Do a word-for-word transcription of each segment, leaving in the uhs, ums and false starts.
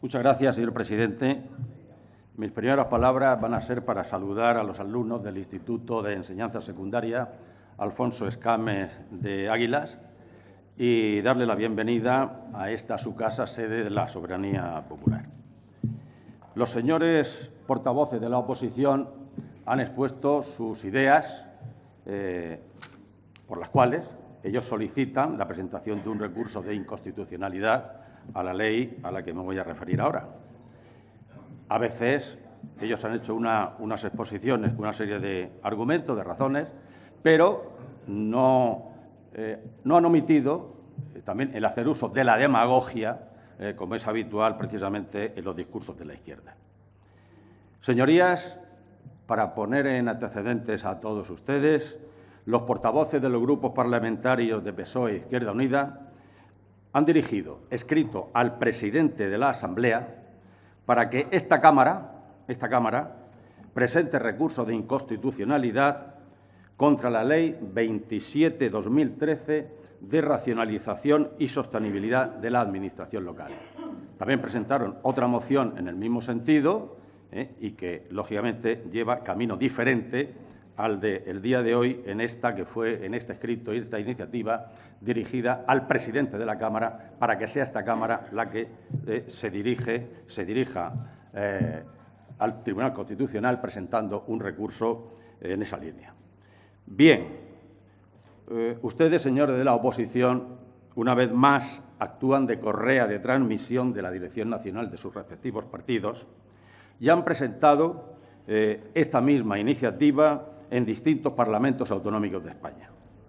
Muchas gracias, señor presidente. Mis primeras palabras van a ser para saludar a los alumnos del Instituto de Enseñanza Secundaria Alfonso Escames de Águilas y darle la bienvenida a esta su casa, sede de la soberanía popular. Los señores portavoces de la oposición han expuesto sus ideas eh, por las cuales ellos solicitan la presentación de un recurso de inconstitucionalidad a la ley a la que me voy a referir ahora. A veces ellos han hecho una, unas exposiciones con una serie de argumentos, de razones, pero no, eh, no han omitido eh, también el hacer uso de la demagogia, eh, como es habitual precisamente en los discursos de la izquierda. Señorías, para poner en antecedentes a todos ustedes, los portavoces de los grupos parlamentarios de P S O E e Izquierda Unida han dirigido escrito al presidente de la Asamblea para que esta Cámara, esta Cámara presente recurso de inconstitucionalidad contra la Ley veintisiete barra dos mil trece de racionalización y sostenibilidad de la Administración local. También presentaron otra moción en el mismo sentido eh, y que, lógicamente, lleva camino diferente al del día de hoy en esta que fue en este escrito y esta iniciativa dirigida al presidente de la Cámara para que sea esta Cámara la que eh, se dirige se dirija eh, al Tribunal Constitucional presentando un recurso eh, en esa línea. Bien, eh, ustedes, señores de la oposición, una vez más actúan de correa de transmisión de la Dirección Nacional de sus respectivos partidos y han presentado eh, esta misma iniciativa en distintos parlamentos autonómicos de España.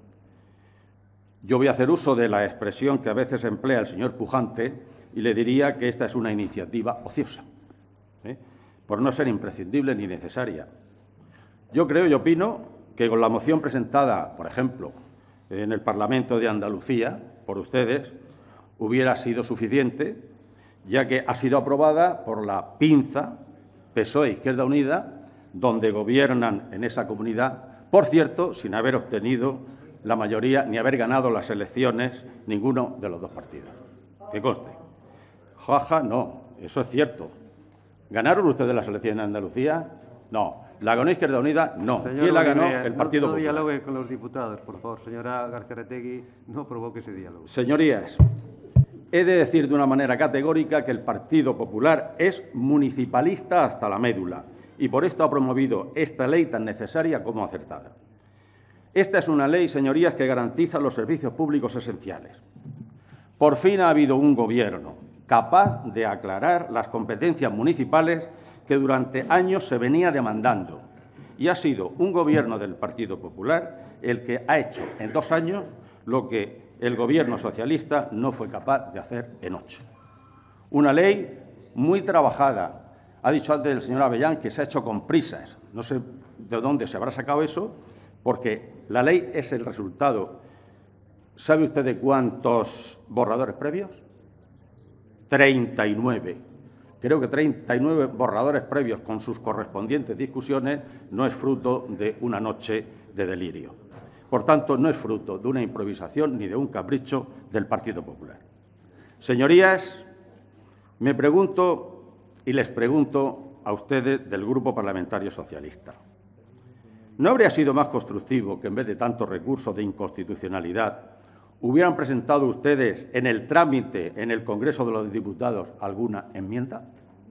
Yo voy a hacer uso de la expresión que a veces emplea el señor Pujante y le diría que esta es una iniciativa ociosa, ¿eh? por no ser imprescindible ni necesaria. Yo creo y opino que con la moción presentada, por ejemplo, en el Parlamento de Andalucía, por ustedes, hubiera sido suficiente, ya que ha sido aprobada por la pinza P S O E e Izquierda Unida, donde gobiernan en esa comunidad, por cierto, sin haber obtenido la mayoría ni haber ganado las elecciones ninguno de los dos partidos. Que conste. Jaja, no, eso es cierto. ¿Ganaron ustedes las elecciones en Andalucía? No. ¿La ganó Izquierda Unida? No. Señor ¿Quién la ganó? Oliveira, El Partido no, no Popular. dialogue con los diputados, por favor. Señora García-Aretegui, no provoque ese diálogo. Señorías, he de decir de una manera categórica que el Partido Popular es municipalista hasta la médula y por esto ha promovido esta ley tan necesaria como acertada. Esta es una ley, señorías, que garantiza los servicios públicos esenciales. Por fin ha habido un Gobierno capaz de aclarar las competencias municipales que durante años se venía demandando y ha sido un Gobierno del Partido Popular el que ha hecho en dos años lo que el Gobierno socialista no fue capaz de hacer en ocho. Una ley muy trabajada. Ha dicho antes el señor Avellán que se ha hecho con prisas. No sé de dónde se habrá sacado eso, porque la ley es el resultado. ¿Sabe usted de cuántos borradores previos? treinta y nueve. Creo que treinta y nueve borradores previos con sus correspondientes discusiones no es fruto de una noche de delirio. Por tanto, no es fruto de una improvisación ni de un capricho del Partido Popular. Señorías, me pregunto y les pregunto a ustedes del Grupo Parlamentario Socialista, ¿no habría sido más constructivo que en vez de tantos recursos de inconstitucionalidad hubieran presentado ustedes en el trámite en el Congreso de los Diputados alguna enmienda?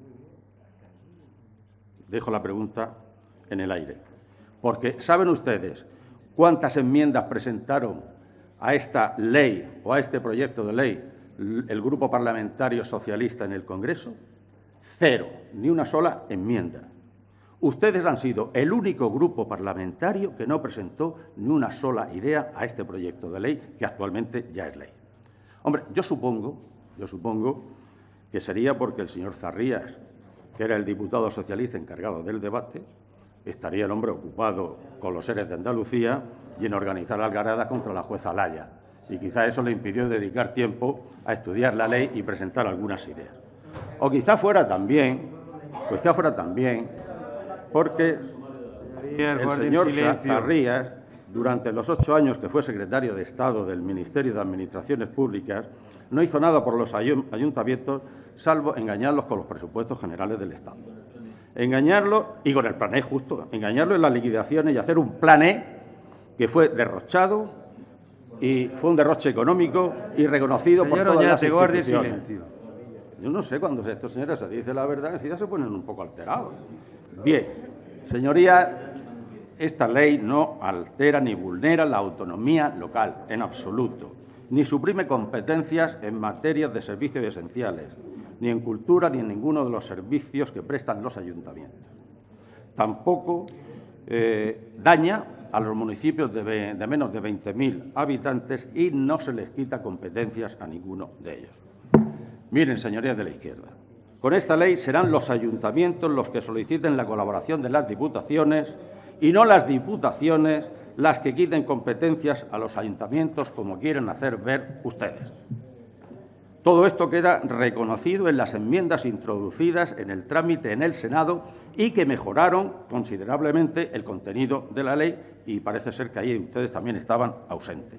Dejo la pregunta en el aire. Porque ¿saben ustedes cuántas enmiendas presentaron a esta ley o a este proyecto de ley el Grupo Parlamentario Socialista en el Congreso? Cero, ni una sola enmienda. Ustedes han sido el único grupo parlamentario que no presentó ni una sola idea a este proyecto de ley, que actualmente ya es ley. Hombre, yo supongo, yo supongo que sería porque el señor Zarrías, que era el diputado socialista encargado del debate, estaría el hombre ocupado con los seres de Andalucía y en organizar algaradas contra la jueza Laya. Y quizá eso le impidió dedicar tiempo a estudiar la ley y presentar algunas ideas. O quizá fuera también, quizá fuera también, porque el señor Zarrías durante los ocho años que fue secretario de Estado del Ministerio de Administraciones Públicas, no hizo nada por los ayuntamientos salvo engañarlos con los presupuestos generales del Estado. Engañarlos, y con el plan E justo, engañarlos en las liquidaciones y hacer un plan E que fue derrochado y fue un derroche económico y reconocido Señor por todas Oñate, las guarde instituciones. silencio. Yo no sé cuando estos señores se dice la verdad, si ya se ponen un poco alterados. Bien, señorías, esta ley no altera ni vulnera la autonomía local, en absoluto, ni suprime competencias en materia de servicios esenciales, ni en cultura, ni en ninguno de los servicios que prestan los ayuntamientos. Tampoco eh, daña a los municipios de, de menos de veinte mil habitantes y no se les quita competencias a ninguno de ellos. Miren, señorías de la izquierda, con esta ley serán los ayuntamientos los que soliciten la colaboración de las diputaciones y no las diputaciones las que quiten competencias a los ayuntamientos, como quieren hacer ver ustedes. Todo esto queda reconocido en las enmiendas introducidas en el trámite en el Senado y que mejoraron considerablemente el contenido de la ley, y parece ser que ahí ustedes también estaban ausentes.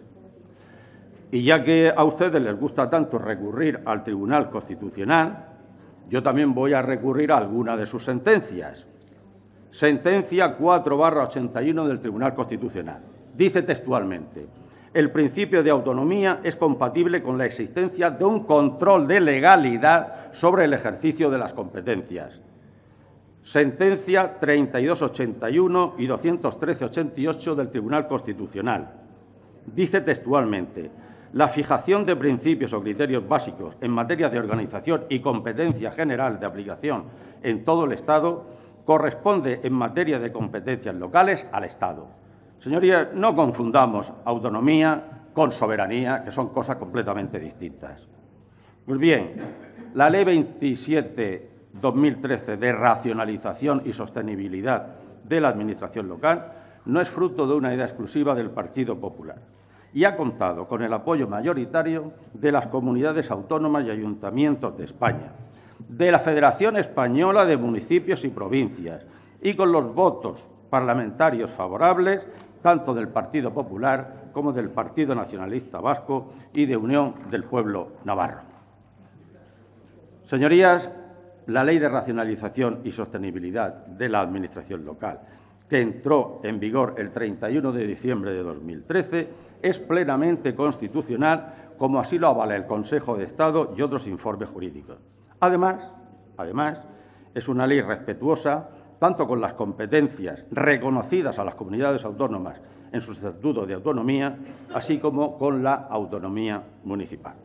Y ya que a ustedes les gusta tanto recurrir al Tribunal Constitucional, yo también voy a recurrir a alguna de sus sentencias. Sentencia cuatro barra ochenta y uno del Tribunal Constitucional. Dice textualmente: el principio de autonomía es compatible con la existencia de un control de legalidad sobre el ejercicio de las competencias. Sentencia treinta y dos ochenta y uno y doscientos trece ochenta y ocho del Tribunal Constitucional. Dice textualmente: la fijación de principios o criterios básicos en materia de organización y competencia general de aplicación en todo el Estado corresponde en materia de competencias locales al Estado. Señorías, no confundamos autonomía con soberanía, que son cosas completamente distintas. Pues bien, la Ley veintisiete barra dos mil trece de racionalización y sostenibilidad de la Administración local no es fruto de una idea exclusiva del Partido Popular y ha contado con el apoyo mayoritario de las comunidades autónomas y ayuntamientos de España, de la Federación Española de Municipios y Provincias y con los votos parlamentarios favorables tanto del Partido Popular como del Partido Nacionalista Vasco y de Unión del Pueblo Navarro. Señorías, la Ley de Racionalización y Sostenibilidad de la Administración local, que entró en vigor el treinta y uno de diciembre de dos mil trece, es plenamente constitucional, como así lo avala el Consejo de Estado y otros informes jurídicos. Además, además, es una ley respetuosa tanto con las competencias reconocidas a las comunidades autónomas en su estatuto de autonomía, así como con la autonomía municipal.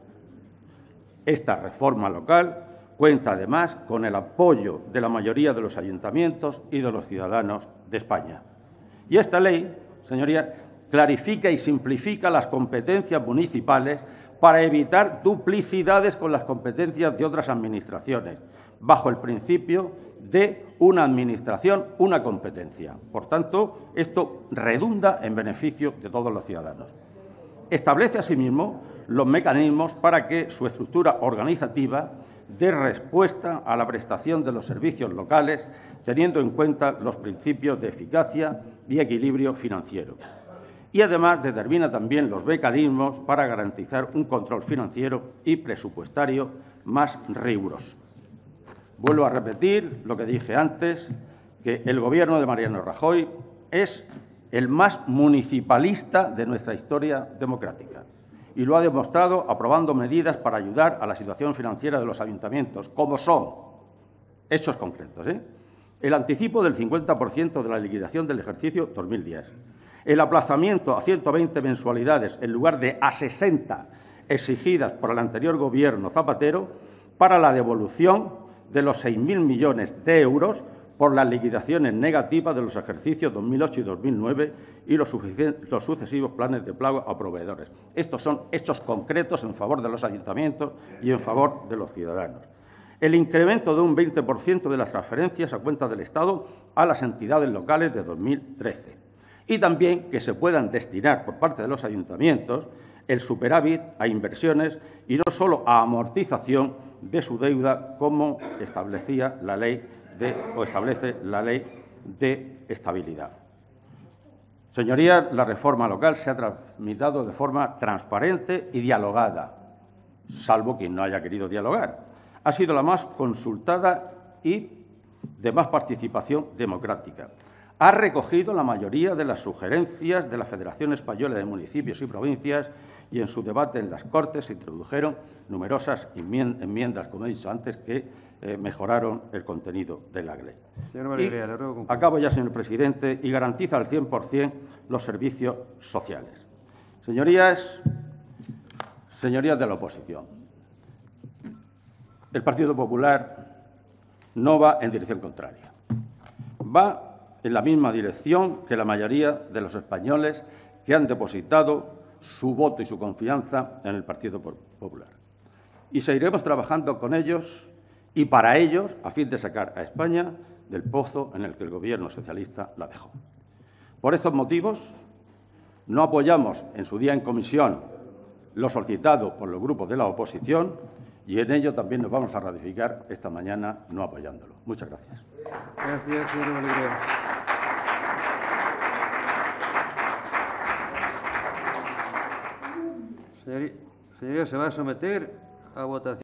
Esta reforma local cuenta, además, con el apoyo de la mayoría de los ayuntamientos y de los ciudadanos de España. Y esta ley, señorías, clarifica y simplifica las competencias municipales para evitar duplicidades con las competencias de otras administraciones, bajo el principio de una administración, una competencia. Por tanto, esto redunda en beneficio de todos los ciudadanos. Establece, asimismo, los mecanismos para que su estructura organizativa dé respuesta a la prestación de los servicios locales, teniendo en cuenta los principios de eficacia y equilibrio financiero. Y, además, determina también los mecanismos para garantizar un control financiero y presupuestario más riguroso. Vuelvo a repetir lo que dije antes, que el Gobierno de Mariano Rajoy es el más municipalista de nuestra historia democrática y lo ha demostrado aprobando medidas para ayudar a la situación financiera de los ayuntamientos, como son hechos concretos, ¿eh? el anticipo del cincuenta por ciento de la liquidación del ejercicio dos mil diez, el aplazamiento a ciento veinte mensualidades en lugar de a sesenta exigidas por el anterior Gobierno Zapatero para la devolución de los seis mil millones de euros por las liquidaciones negativas de los ejercicios dos mil ocho y dos mil nueve y los, los sucesivos planes de pago a proveedores. Estos son hechos concretos en favor de los ayuntamientos y en favor de los ciudadanos. El incremento de un veinte por ciento de las transferencias a cuenta del Estado a las entidades locales de dos mil trece. Y también que se puedan destinar por parte de los ayuntamientos el superávit a inversiones y no solo a amortización de su deuda, como establecía la ley de, o establece la ley de estabilidad. Señorías, la reforma local se ha tramitado de forma transparente y dialogada, salvo quien no haya querido dialogar. Ha sido la más consultada y de más participación democrática. Ha recogido la mayoría de las sugerencias de la Federación Española de Municipios y Provincias y en su debate en las Cortes se introdujeron numerosas enmiendas, como he dicho antes, que eh, mejoraron el contenido de la ley. Señor Alegría, le ruego concluir. Acabo ya, señor presidente, y garantiza al cien por cien los servicios sociales. Señorías, señorías de la oposición, el Partido Popular no va en dirección contraria. Va en la misma dirección que la mayoría de los españoles que han depositado su voto y su confianza en el Partido Popular. Y seguiremos trabajando con ellos y para ellos, a fin de sacar a España del pozo en el que el Gobierno socialista la dejó. Por estos motivos, no apoyamos en su día en comisión lo solicitado por los grupos de la oposición y en ello también nos vamos a ratificar esta mañana no apoyándolo. Muchas gracias. Gracias, señor Alegría. Señoría, señoría, se va a someter a votación.